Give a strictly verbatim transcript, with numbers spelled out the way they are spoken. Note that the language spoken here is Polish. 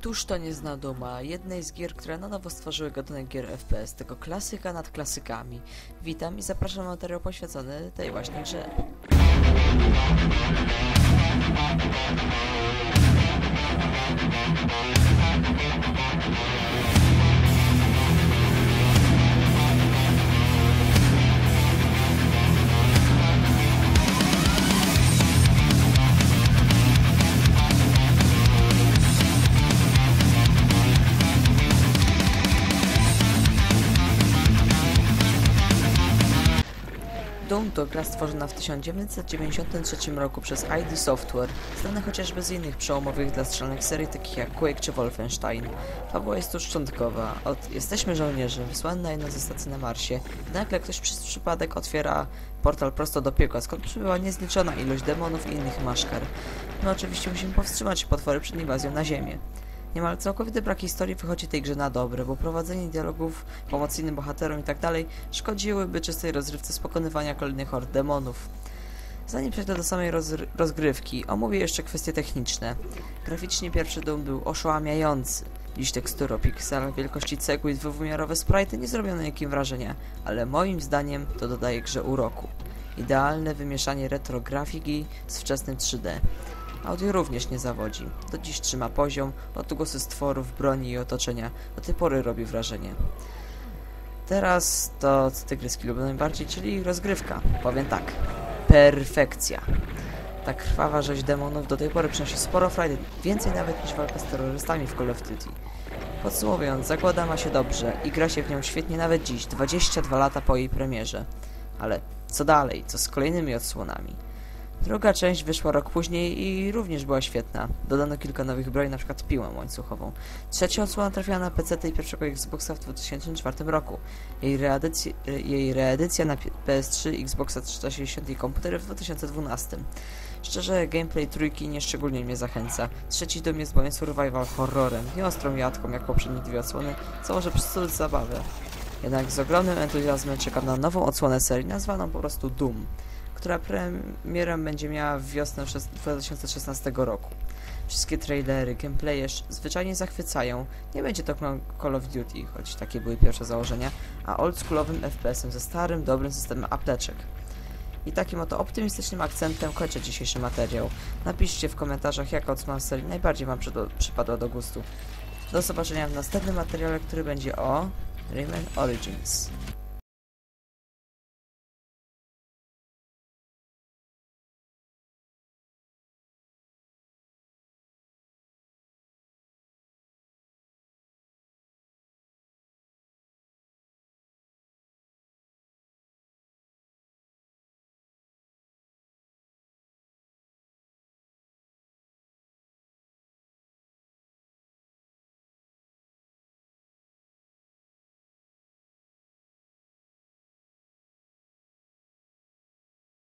Któż to nie zna Duma, jednej z gier, które na nowo stworzyły gatunek gier F P S, tego klasyka nad klasykami. Witam i zapraszam na materiał poświęcony tej właśnie grze. Doom to gra stworzona w tysiąc dziewięćset dziewięćdziesiątym trzecim roku przez I D Software, znane chociażby z innych przełomowych dla strzelnych serii takich jak Quake czy Wolfenstein. Fabuła jest tu szczątkowa. Od jesteśmy żołnierzem, wysłany na jedną ze stacji na Marsie, i nagle ktoś przez przypadek otwiera portal prosto do piekła, skąd przybywa niezliczona ilość demonów i innych maszkar. My oczywiście musimy powstrzymać potwory przed inwazją na Ziemię. Niemal całkowity brak historii wychodzi tej grze na dobre, bo prowadzenie dialogów, pomoc innym bohaterom itd. szkodziłyby czystej rozrywce z pokonywania kolejnych hord demonów. Zanim przejdę do samej rozr rozgrywki, omówię jeszcze kwestie techniczne. Graficznie pierwszy Doom był oszałamiający. Dziś tekstury o pikselach wielkości cegły i dwuwymiarowe sprite'y nie zrobią na nikim wrażenia, ale moim zdaniem to dodaje grze uroku. Idealne wymieszanie retro grafiki z wczesnym trzy D. Audio również nie zawodzi. Do dziś trzyma poziom, odgłosy stworów, broni i otoczenia. Do tej pory robi wrażenie. Teraz to, co tygryski lubią najbardziej, czyli rozgrywka. Powiem tak. Perfekcja. Ta krwawa rzeź demonów do tej pory przynosi sporo frajdy, więcej nawet niż walka z terrorystami w Call of Duty. Podsumowując, zakłada ma się dobrze i gra się w nią świetnie nawet dziś, dwadzieścia dwa lata po jej premierze. Ale co dalej? Co z kolejnymi odsłonami? Druga część wyszła rok później i również była świetna. Dodano kilka nowych broni, np. piłę łańcuchową. Trzecia odsłona trafiła na P C i pierwszego Xboxa w dwa tysiące czwartym roku. Jej, reedycja, jej reedycja na P S trzy, Xboxa trzysta sześćdziesiąt i komputery w dwa tysiące dwunastym. Szczerze, gameplay trójki nieszczególnie mnie zachęca. Trzeci Doom jest bowiem survival horrorem, nie ostrą jatką jak poprzednie dwie odsłony, co może psuć zabawę. Jednak z ogromnym entuzjazmem czekam na nową odsłonę serii, nazwaną po prostu Doom, która premierę będzie miała w wiosnę dwa tysiące szesnastego roku. Wszystkie trailery, gameplaye zwyczajnie zachwycają. Nie będzie to Call of Duty, choć takie były pierwsze założenia, a oldschoolowym F P S-em ze starym, dobrym systemem apteczek. I takim oto optymistycznym akcentem kończę dzisiejszy materiał. Napiszcie w komentarzach, jaka odsłona serii najbardziej wam przypadła do gustu. Do zobaczenia w następnym materiale, który będzie o Rayman Origins.